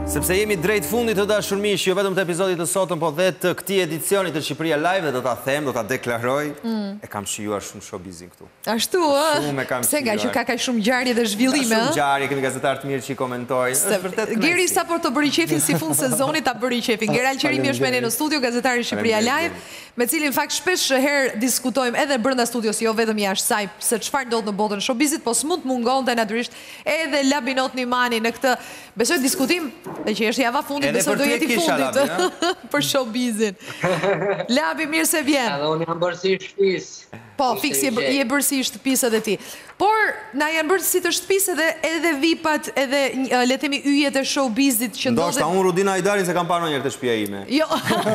Sepse jemi drejt fundit të dashur miq, jo vetëm të episodit të sotëm, po dhe të këtij edicioni të Shqipëria Live, dhe do ta them, do ta deklaroj, e kam shijuar shumë showbizin këtu. Ashtu, pse nga që ka shumë ngjarje dhe zhvillime, Shumë ngjarje, kemi gazetar të mirë që i komentojnë. Geri sa por të bëri qefin si fund sezonit, ta bëri qefin. Geral Qerimi është me ne në studio, gazetari Shqipëria Live, me cilin fakt shpesh herë diskutojmë edhe brenda studios, jo vetëm jashtë saj, se çfarë ndodh në botën e showbizit, po s'mund të mungonte natyrisht edhe Labinot Nimani në këtë, besoj diskutim që është java fundit, besoj do jeti fundit për showbizin. Labi, mirë se vjen. Edhe unë jam bërësi i shtëpisë. Po, fiks je bërësi i shtëpisë edhe ti. Por, na janë bërësi të shtëpisë edhe vipat, edhe letemi yjet e showbizit që ndodhe... Ndoshta, unë Rudina Hajdarin se kam parë ndonjëherë të shtëpia ime. Jo.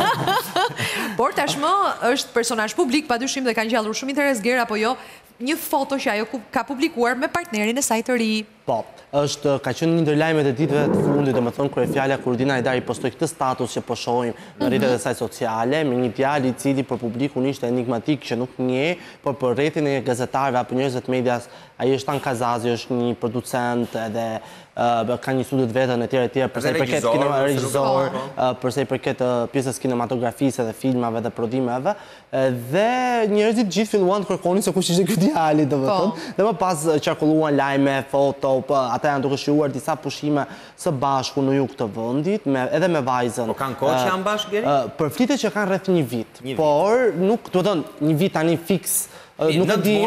Por, tashmë është personazh publik, padyshim dhe ka ngjallur shumë interes, Gera, apo jo, një foto që ajo ka publikuar me partnerin e saj të ri. Po, ka qenë një ndër lajmet e ditëve të fundit, domethënë kryefjalja kur Rudina Hajdari postoi këtë status që po shohim në rrjetet e saj sociale, me një djalë i cili për publikun ishte enigmatik që nuk njeh, por për rrjetin e gazetarëve apo njerëzve të medias, ai është Tan Kazazi, është një producent edhe ka një studio të vetën e tjera përsa i përket regjisor, përsa i përket pjesës kinematografisë edhe filmave dhe prodhimeve, dhe njerëzit gjithë filluan të kërkonin se kush ishte ky djali, domethënë, dhe më pas qarkulluan lajme, foto, ata janë duke shijuar disa pushime së bashku në jug të vendit, edhe me vajzën. Po kanë kohë që janë bashkë, Geri? Përflitet që kanë rreth një vit, por nuk, do të thënë, një vit tani fiks. Nuk e di,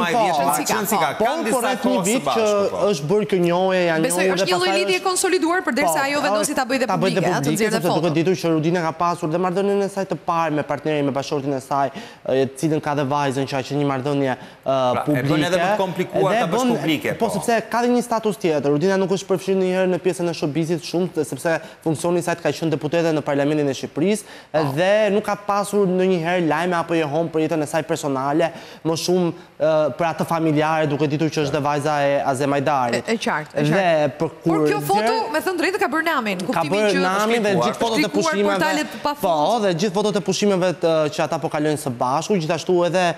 po rreth një vit që është bërë kjo njohje, janë njohur. Besoj është një lloj lidhje konsoliduar përderisa ajo vendosi ta bëjë dhe publike, atë nxjerrë dhe foto. Duke ditur që Rudina ka pasur dhe marrëdhënien e saj të parë me partnerin, me bashortin e saj, cilën ka dhe vajzën që është një marrëdhënie publike. E bën edhe më të komplikuar ta bësh publike. Po sepse ka dhe një status tjetër. Rudina nuk është përfshirë ndonjëherë në pjesën e showbizit shumë, sepse funksioni i saj ka qenë deputete në Parlamentin e Shqipërisë dhe nuk ka pasur ndonjëherë lajme apo johon për jetën e saj personale, më shumë për atë familjare, duke ditur që është dhe vajza e Azem Hajdarit. E qartë, e qartë. Por kjo foto, me thënë drejtë, ka bërë namin. Ka bërë namin dhe gjithë fotot e pushimeve. Po, dhe gjithë fotot e pushimeve që ata po kalojnë së bashku. Gjithashtu edhe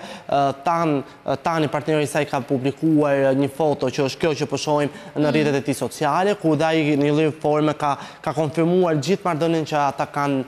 Tani, partneri i saj, ka publikuar një foto që është kjo që po shohim në rrjetet e tij sociale, ku dhe ai në një lloj forme ka konfirmuar gjithë marrëdhënien që ata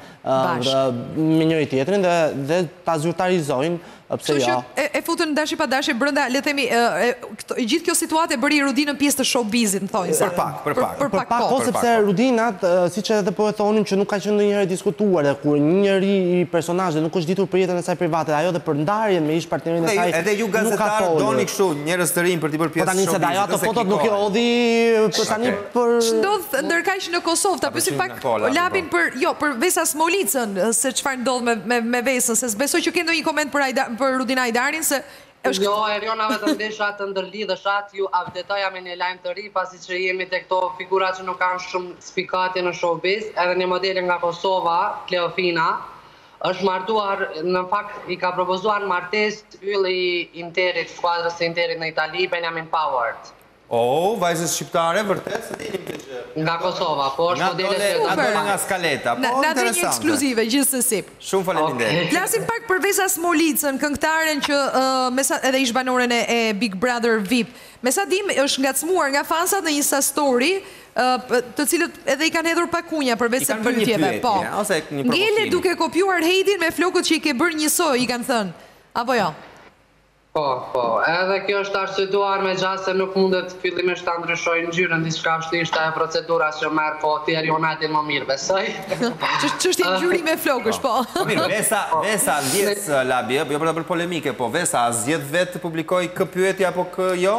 kanë me njëri tjetrin dhe ta zyrtarizojnë. Kështu që e futën dashi pa dashi brenda, le të themi, gjithë kjo situatë e bëri Rudinën pjesë të showbizit, thonjë se. Për pak, sepse Rudina, siç edhe po e thonin, që nuk ka qenë ndonjëherë diskutuar, dhe kur një njeri i personazhe nuk është ditur për jetën e saj private, ajo dhe për ndarjen me ish partnerin e saj. Edhe ju gazetar doni kështu njerëz të rinj për të bërë pjesë të showbizit. Po tani se ajo ato fotot nuk i hodhi për tani për ç'ndodh ndërkaq në Kosovë, ta pyesim pak Labin për Vesa Smolicën, se çfarë ndodh me Vesën, se besoj që ke ndonjë koment për Rudina Hajdarin, se... Jo, Eriona vetëm desha të ndërlidheshat, ju avdetoja me një lajm të ri, pasi që jemi të këto figura që nuk kanë shumë spikatje në showbiz, edhe një modele nga Kosova, Kleofina, është martuar, në fakt i ka propozuar martes ylli i Interit, skuadrës e Interit në Itali, Benjamin Powart. Vajzës shqiptare, vërtet, se dinim të që... Nga Kosova, po është modele që... Nga Skaleta, po interesante. Na dhe një ekskluzive, gjithsesi. Shumë faleminderit. Flasim pak për Vesa Smolicën, këngëtaren që edhe ish banoren e Big Brother VIP. Me sa dim, është ngacmuar nga fansat në Insta Story, të cilët edhe i kanë hedhur pakunja për vetë për pyetje. Po. Ngele duke kopjuar hejtin me flokët që i ke bërë njësoj, i kanë thënë. Apo jo? Po, edhe kjo është arsyetuar me gjatë se nuk mundet fillimisht ta ndryshojë ngjyrën, diçka është ishte e procedura që merr, po ti Erionatin më mirë besoj. Ç'është ngjyri me flokësh, po. Mirë, Vesa ndjes Labi, jo për ta bërë polemike, po Vesa zgjedh vetë të publikoj kë pyetje apo kë jo?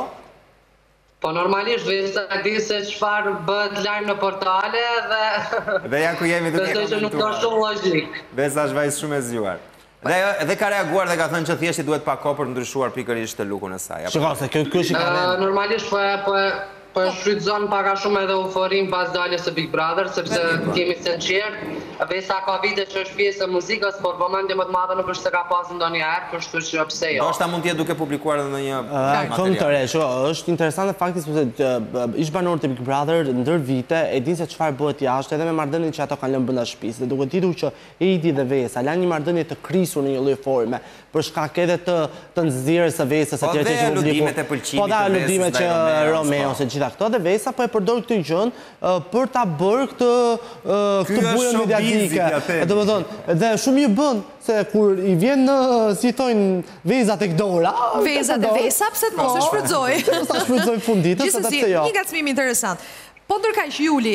Po normalisht Vesa di se çfarë bëhet lajm në portale dhe janë ku jemi duke besoj që nuk ka shumë logjik. Vesa është vajzë shumë e zgjuar. Dhe ka reaguar dhe ka thënë që thjesht i duhet pak kohë për të ndryshuar pikërisht të lukun e saj. Shiko, se kjo është i kanë. Normalisht po e shfrytëzon pak a shumë edhe euforin pas daljes së Big Brother, sepse kemi sinqert, Vesa ka vite që është pjesë e muzikës, por vëmendje më të madhe nuk është se ka pasur ndonjëherë, kështu që pse jo. Ndoshta mund të jetë duke publikuar edhe ndonjë material. Është interesante fakti sepse ish banorët e Big Brother ndër vite e dinë se çfarë bëhet jashtë, edhe me marrëdhënien që ato kanë lënë brenda shtëpisë. Dhe duke ditur që Edi dhe Vesa lanë një marrëdhënie të krisur në një lloj forme, për shkak edhe të nxjerrjes së Vesës, etj. Po dhe ludimet e pëlqimit. Po da ludimet që Romeo se gjitha këto dhe Vesa po e përdor këtë gjën për ta bërë këtë bujën mediatike. Domethënë, dhe shumë i bën se kur i vjen si thonë vezat e Dora. Vezat e Vesa, pse të mos e shfrytëzoj. Sa shfrytëzoj funditës, se Gjithsesi, një ngacmim interesant. Po ndërkaq Juli,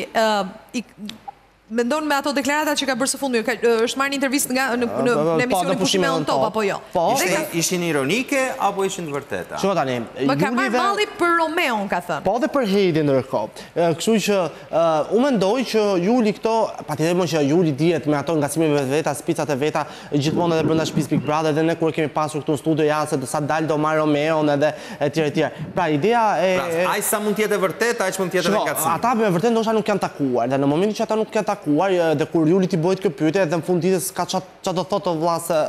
mendon me ato deklaratat që ka bërë së fundi, është marrë një intervistë në emisionin Pushime on Top apo jo? Ishin ironike apo ishin të vërteta? Shko tani, më ka marrë malli për Romeon, ka thënë. Po dhe për Heidi ndërkohë. Kështu që u mendoj që Juli këto, patjetër që Juli dihet me ato ngacmime veta, spicat e veta, gjithmonë edhe brenda shtëpisë Big Brother dhe ne kur kemi pasur këtu në studio ja se sa dal do marr Romeon edhe etj etj. Pra ideja e aq sa mund të jetë e vërtetë, aq mund të jetë edhe ngacim. Ata me vërtet ndoshta nuk janë takuar dhe në momentin që ata nuk janë dhe kur Juli t'i bëjt këtë pyetje dhe në fund ditës ka që do thotë vlla se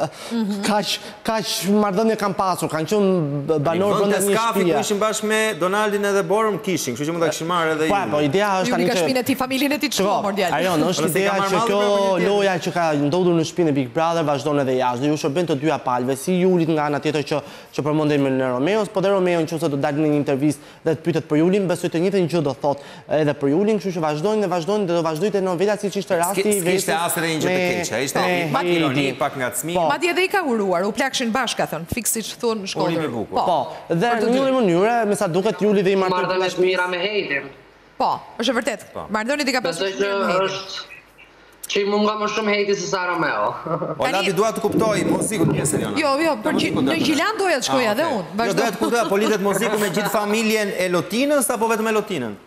kaq marrëdhënie kanë pasur, kanë qenë banor brenda një shtëpie. Ku ishin bashkë me Donaldin edhe Borën kishin, kështu që mund ta kishin marrë edhe ju. Po ideja është tani që ka shtëpinë e tij, familjen e tij të shkuar djalë. Ajo është ideja që kjo loja që ka ndodhur në shtëpinë e Big Brother vazhdon edhe jashtë. Ju shërben të dyja palëve, si Julit nga ana tjetër që përmendej me Romeos, po dhe Romeo nëse do dalë në një intervistë dhe të pyetet për Julin, besoj të njëjtën gjë do thotë edhe për Julin, kështu që vazhdojnë dhe do vazhdojnë novela siç ishte rasti i Vesës. Kishte asë edhe një gjë të keqe, ishte pak ironi, pak ngacmim. Madje edhe i ka uruar, u plakshin bashkë, ka thënë, fiks siç thonë në Shkodër. Po, dhe në një mënyrë, me sa duket Juli dhe i martoi marrëdhënie të mira me Heidin. Po, është e vërtet. Marrëdhëniet i ka pasur shumë me Heidin. Që i munga më shumë Heidi se sa Romeo. O Labi dua të kuptoj muzikun pjesën jona. Jo, në Gjilan doja të shkoja dhe unë. Jo, doja të kuptoja, po lidhet muziku me gjithë familjen e Lotinës apo vetëm e Lotinën?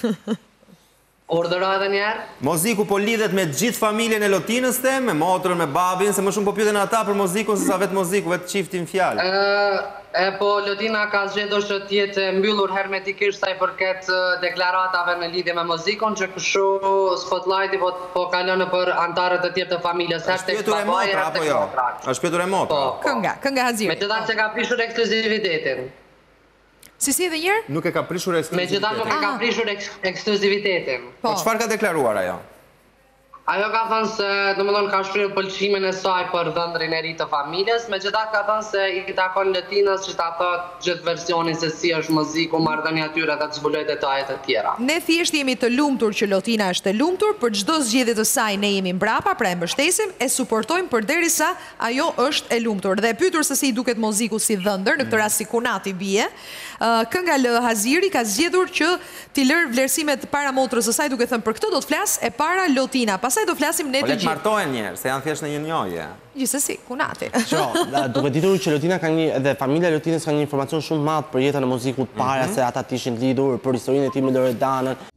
Ordëra edhe njerë? Moziku po lidhet me gjithë familjen e Lotinës te, me motrën, me babin, se më shumë po pyeten ata për mozikun se sa vetë moziku, vetë qiftin fjalë. Po Lotina ka zgjedhur që të jetë mbyllur hermetikisht sa i përket deklaratave në lidhje me mozikun, që kështu spotlighti po kalon për antarët e tjerë të familjes. Është pyetur e motra apo jo? Është pyetur e motra. Kënga Haziri. Megjithatë se ka prishur ekskluzivitetin. Si edhe njërë? Nuk e ka prishur ekskluzivitetin. Megjithatë nuk e ka prishur ekskluzivitetin. Po çfarë ka deklaruar ajo? Ajo ka thënë se, domethënë, ka shprehur pëlqimin e saj për dhëndrin e ri të familjes, megjithatë ka thënë se i takon Lotinës që ta thotë gjithë versionin se si është muziku, marrëdhënia e tyre dhe të zbulojë detajet e tjera. Ne thjesht jemi të lumtur që Lotina është e lumtur, për çdo zgjedhje të saj ne jemi mbrapa, pra e mbështesim, e suportojmë përderisa ajo është e lumtur. Dhe e pyetur se si i duket muziku si dhëndër, në këtë rast si Kunati bie, kënga L Haziri ka zgjedhur që t'i lër vlerësimet para motrës së saj, duke thënë për këtë do të flas e para Lotina. Pastaj do flasim ne të gjithë. Po le të martohen njerë, se janë thjesht në një njohje. Gjithsesi, Kunati. Duke ditur që Lotina ka një, edhe familja Lotinës ka një informacion shumë madh për jetën e muzikut para se ata të ishin lidhur, për historinë e tij me Loredanën,